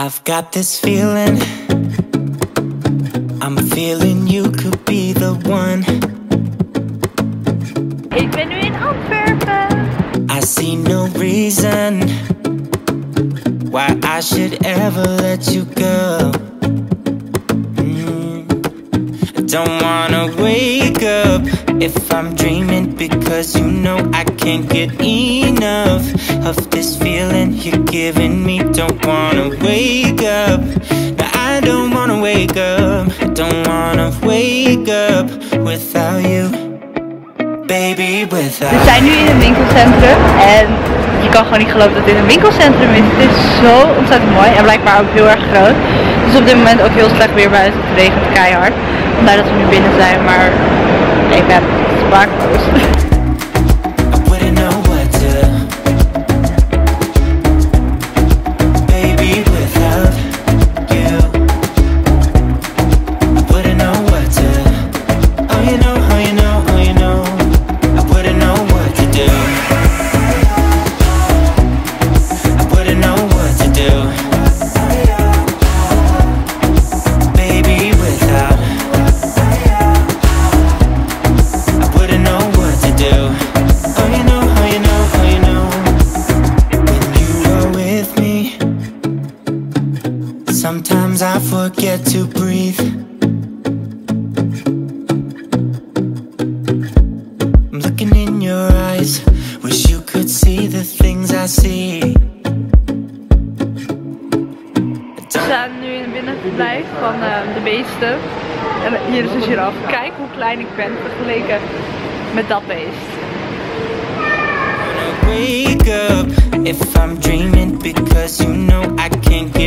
I've got this feeling, I'm feeling you could be the one. Ik ben nu in Antwerpen. I see no reason why I should ever let you go. I don't wanna wake up if I'm dreaming, because you know I can't get enough of this feeling you're giving me. Don't wanna wake up, no, I don't wanna wake up. I don't wanna wake up without you, baby, without. We zijn nu in een winkelcentrum en je kan gewoon niet geloven dat dit een winkelcentrum is. Het is zo ontzettend mooi en blijkbaar ook heel erg groot. Het is op dit moment ook heel slecht weer buiten, het regent keihard. Vandaar dat we nu binnen zijn, maar ik ben sprakeloos. Sometimes I forget to breathe. I'm looking in your eyes, wish you could see the things I see. We staan nu binnen het verblijf van de beesten. En hier is een giraf. Kijk hoe klein ik ben vergeleken met dat beest. Wake up if I'm dreaming, because you know I can't get